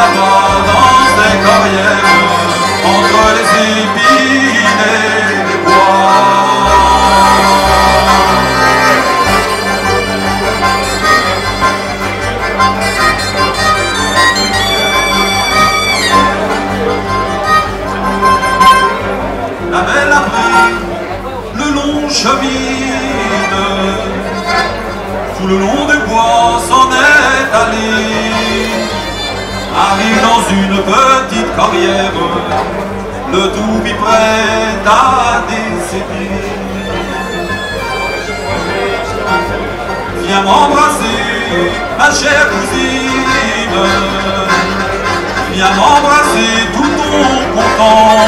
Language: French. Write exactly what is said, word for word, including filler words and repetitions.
là-bas dans ces carrières, entre les épines et les bois. La belle a pris le long chemine, tout le long des bois s'en est allé, arrive dans une petite carrière, le toupie prêt à décéder. Viens m'embrasser, ma chère cousine, viens m'embrasser tout ton content.